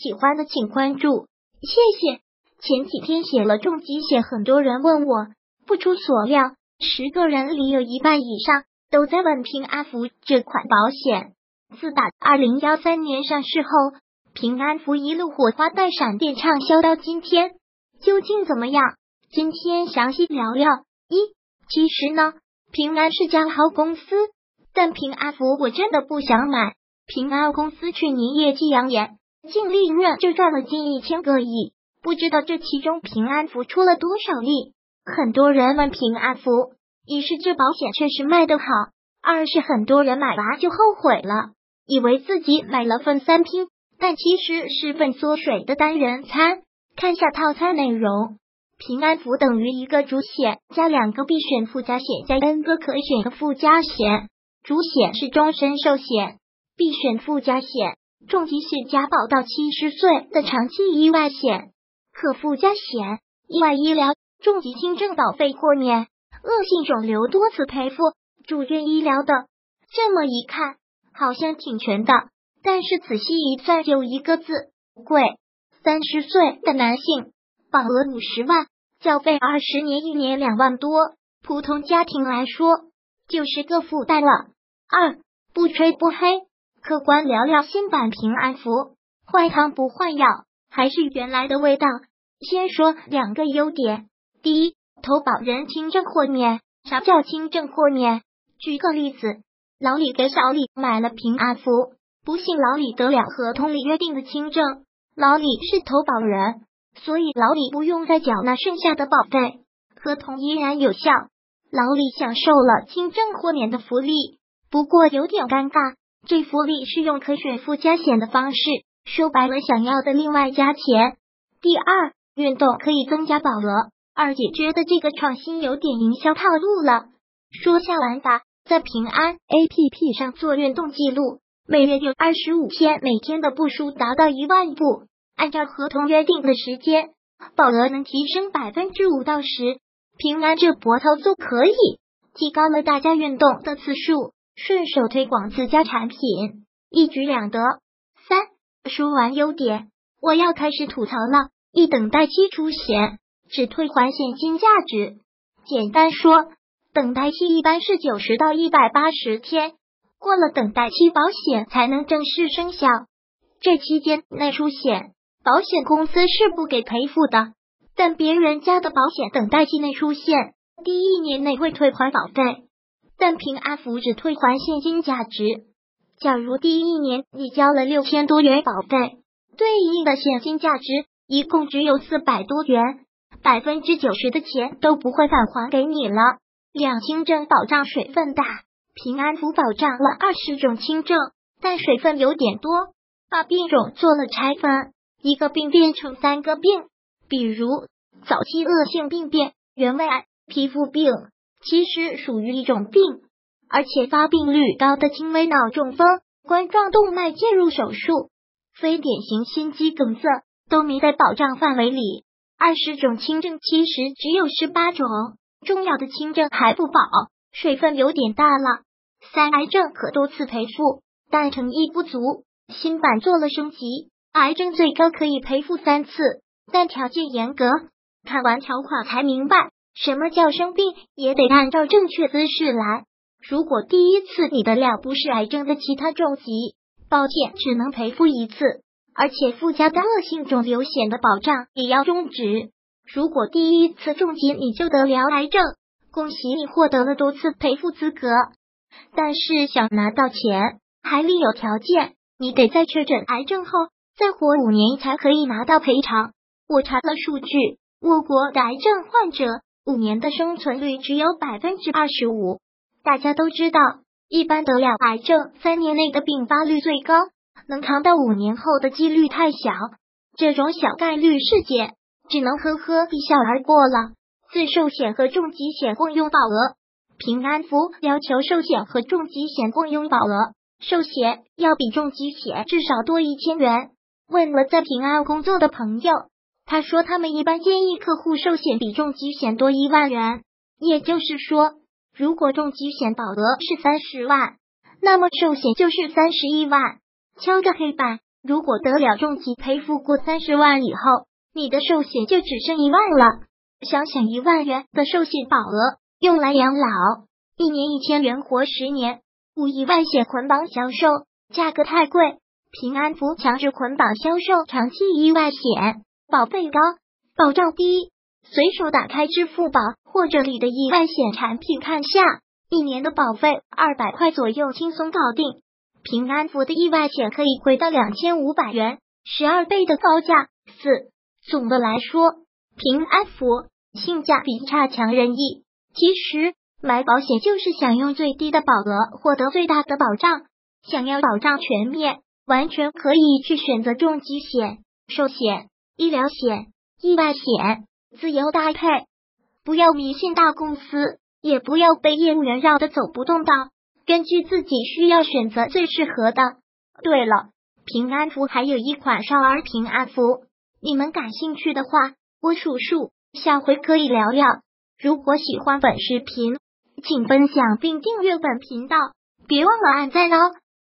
喜欢的请关注，谢谢。前几天写了重疾险，很多人问我，不出所料，10个人里有1半以上都在问平安符这款保险。自打2013年上市后，平安符一路火花带闪电畅销到今天，究竟怎么样？今天详细聊聊。其实呢，平安是家好公司，但平安符我真的不想买。平安公司去年业绩扬言，净利润就赚了近1000个亿，不知道这其中平安符出了多少力。很多人问平安符，一是这保险确实卖得好，二是很多人买完就后悔了，以为自己买了份3拼，但其实是份缩水的单人餐。看下套餐内容，平安符等于一个主险加2个必选附加险加 N 个可选的附加险。主险是终身寿险，必选附加险重疾险加保到70岁的长期意外险，可附加险意外医疗、重疾轻症保费豁免、恶性肿瘤多次赔付、住院医疗等。这么一看好像挺全的，但是仔细一算就一个字，贵。30岁的男性保额50万，缴费20年，1年2万多，普通家庭来说就是个负担了。不吹不黑，客观聊聊新版平安符，换汤不换药，还是原来的味道。先说2个优点。第一，投保人轻症豁免。啥叫轻症豁免？举个例子，老李给小李买了平安符，不幸老李得了合同里约定的轻症，老李是投保人，所以老李不用再缴纳剩下的保费，合同依然有效，老李享受了轻症豁免的福利。不过有点尴尬，这福利是用可选附加险的方式，说白了想要的另外加钱。第二，运动可以增加保额。二姐觉得这个创新有点营销套路了。说下玩法，在平安 APP 上做运动记录，每月有25天，每天的步数达到1万步，按照合同约定的时间，保额能提升5%到10%。平安这波操作可以提高了大家运动的次数，顺手推广自家产品，一举两得。说完优点，我要开始吐槽了。等待期出险，只退还现金价值。简单说，等待期一般是90到180天，过了等待期，保险才能正式生效。这期间内出险，保险公司是不给赔付的，但别人家的保险等待期内出现，第1年内会退还保费，但平安符只退还现金价值。假如第1年你交了6000多元保费，对应的现金价值一共只有400多元，90%的钱都不会返还给你了。轻症保障水分大，平安符保障了20种轻症，但水分有点多，把病种做了拆分，一个病变成3个病，比如早期恶性病变、原位癌、皮肤病，其实属于一种病，而且发病率高的轻微脑中风、冠状动脉介入手术、非典型心肌梗塞都没在保障范围里。20种轻症其实只有18种，重要的轻症还不保，水分有点大了。癌症可多次赔付，但诚意不足，新版做了升级，癌症最高可以赔付3次，但条件严格。看完条款才明白，什么叫生病也得按照正确姿势来。如果第一次你的料不是癌症的其他重疾，抱歉，只能赔付1次，而且附加的恶性肿瘤险的保障也要终止。如果第一次重疾你就得了癌症，恭喜你获得了多次赔付资格，但是想拿到钱还另有条件，你得在确诊癌症后再活5年才可以拿到赔偿。我查了数据，我国的癌症患者5年的生存率只有 25%。 大家都知道，一般得了癌症3年内的并发率最高，能扛到5年后的几率太小，这种小概率事件只能呵呵一笑而过了。自寿险和重疾险共用保额，平安符要求寿险和重疾险共用保额，寿险要比重疾险至少多1000元。问了在平安工作的朋友，他说他们一般建议客户寿险比重疾险多1万元，也就是说，如果重疾险保额是30万，那么寿险就是31万。敲个黑板， 如果得了重疾赔付过30万以后，你的寿险就只剩1万了。想想1万元的寿险保额用来养老，1年1000元活10年，无意外险捆绑销售，价格太贵。平安福强制捆绑销售长期意外险，保费高，保障低。随手打开支付宝或者里的意外险产品看下，1年的保费200块左右轻松搞定。平安福的意外险可以回到2500元，12倍的高价。总的来说，平安福性价比差强人意。其实买保险就是想用最低的保额获得最大的保障，想要保障全面，完全可以去选择重疾险、寿险、医疗险、意外险，自由搭配。不要迷信大公司，也不要被业务员绕得走不动道，根据自己需要选择最适合的。对了，平安福还有一款少儿平安福，你们感兴趣的话，我数下回可以聊聊。如果喜欢本视频，请分享并订阅本频道，别忘了按赞哦。